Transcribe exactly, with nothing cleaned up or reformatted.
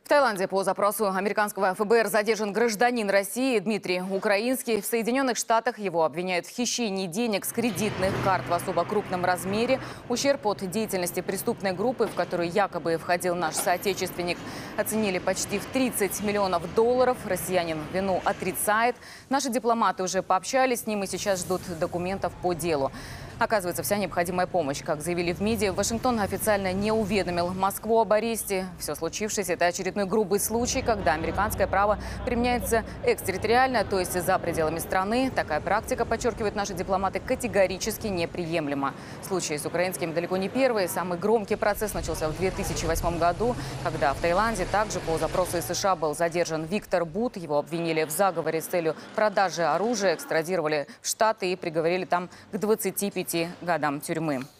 В Таиланде по запросу американского эф бэ эр задержан гражданин России Дмитрий Украинский. В Соединенных Штатах его обвиняют в хищении денег с кредитных карт в особо крупном размере. Ущерб от деятельности преступной группы, в которую якобы входил наш соотечественник, оценили почти в тридцать миллионов долларов. Россиянин вину отрицает. Наши дипломаты уже пообщались с ним и сейчас ждут документов по делу. Оказывается, вся необходимая помощь, как заявили в МИДе, Вашингтон официально не уведомил Москву об аресте. Все случившееся – это очередной грубый случай, когда американское право применяется экстерриториально, то есть за пределами страны. Такая практика, подчеркивают наши дипломаты, категорически неприемлема. Случай с украинским далеко не первый. Самый громкий процесс начался в две тысячи восьмом году, когда в Таиланде также по запросу из США был задержан Виктор Бут. Его обвинили в заговоре с целью продажи оружия, экстрадировали в Штаты и приговорили там к двадцати пяти годам тюрьмы.